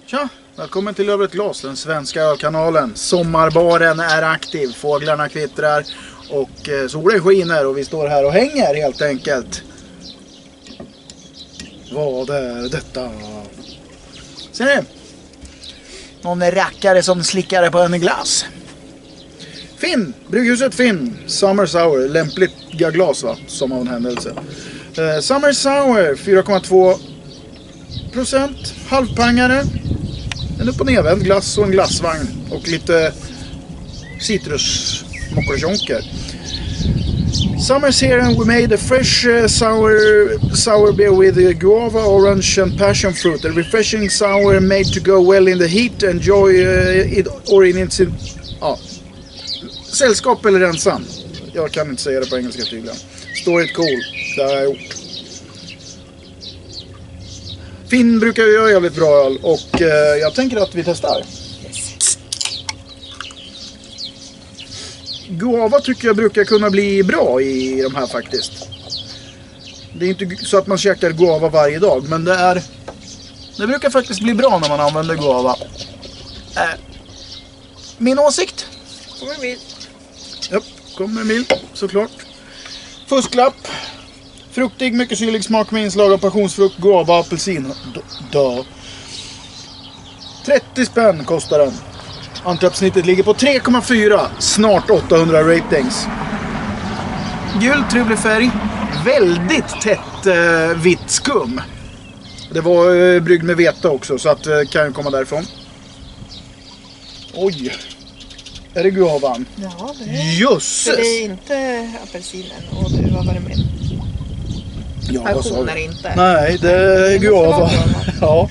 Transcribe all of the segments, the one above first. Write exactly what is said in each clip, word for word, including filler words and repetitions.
Tja, välkommen till Över ett glas, den svenska ölkanalen. Sommarbaren är aktiv, fåglarna kvittrar och eh, solen skiner och vi står här och hänger helt enkelt. Vad är detta? Ser ni? Någon rackare som slickar på en glass. Finn, Brygghuset Finn, Summer Sour, lämpliga glas va, som av en händelse. Eh, Summer Sour, fyra komma två procent, halvpangare. En upp- och nedvänd glass och en glassvagn och lite citrusmockrojonker. Summer's here and we made a fresh uh, sour sour beer with uh, guava, orange and passion fruit. A refreshing sour made to go well in the heat. Enjoy uh, it or in its... Ja. Sällskap eller ensam. Jag kan inte säga det på engelska tydligen. Står it cool. Det har jag gjort. Finn brukar göra jävligt bra öl och eh, jag tänker att vi testar. Yes. Guava tycker jag brukar kunna bli bra i de här faktiskt. Det är inte så att man käkar guava varje dag, men det är det brukar faktiskt bli bra när man använder guava. Eh, min åsikt? Kommer mil. Ja, kommer mil, såklart. Fusklapp. Fruktig, mycket syrlig smak med inslag av passionsfrukt, guava, apelsin. Dö. trettio spänn kostar den. Antrappsnittet ligger på tre komma fyra. Snart åttahundra ratings. Gul, trevlig färg. Väldigt tätt eh, vitt skum. Det var eh, brygg med vete också, så att eh, kan ju komma därifrån. Oj. Är det guavan? Ja, det är. Jösses! Det är inte apelsinen. Och du, vad var det med? Ja, vad sa Passioner du? inte. Nej, det är guava. Ja.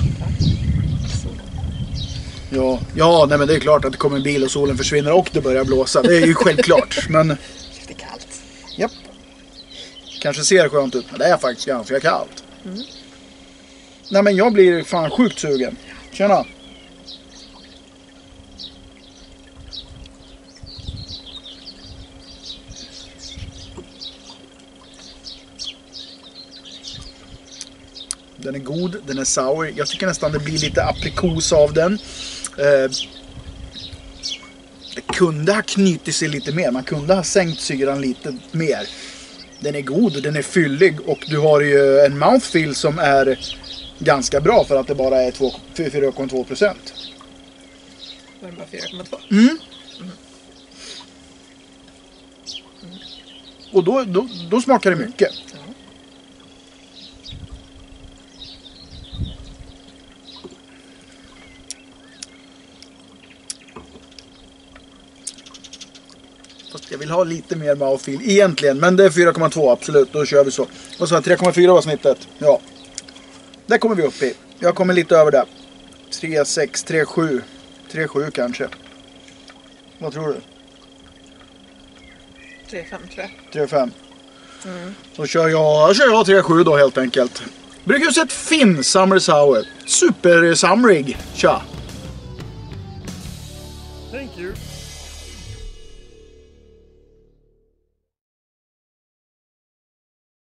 Ja, ja, nej men det är klart att det kommer en bil och solen försvinner och det börjar blåsa. Det är ju självklart, men... Det är kallt. Japp. Kanske ser skönt ut, men det är faktiskt ganska kallt. Mm. Nej men jag blir fan sjukt sugen. Tjena. Den är god, den är sour. Jag tycker nästan det blir lite aprikos av den. Eh, det kunde ha knutit sig lite mer. Man kunde ha sänkt syran lite mer. Den är god, den är fyllig och du har ju en mouthfeel som är ganska bra för att det bara är fyra komma två procent. Var det bara fyra komma två? Mm. Mm. Mm. Och då, då, då smakar det mycket. Ja. Fast jag vill ha lite mer mouthfeel egentligen, men det är fyra komma två absolut, då kör vi så. Och så tre komma fyra var snittet. Ja. Där kommer vi upp i. Jag kommer lite över det. tre komma sex, tre komma sju. tre komma sju kanske. Vad tror du? tre komma fem tror jag. tre komma fem. Mm. Då kör jag, kör jag tre komma sju då helt enkelt. Brygghuset Finn Summer Sour. Super summerig. Tja.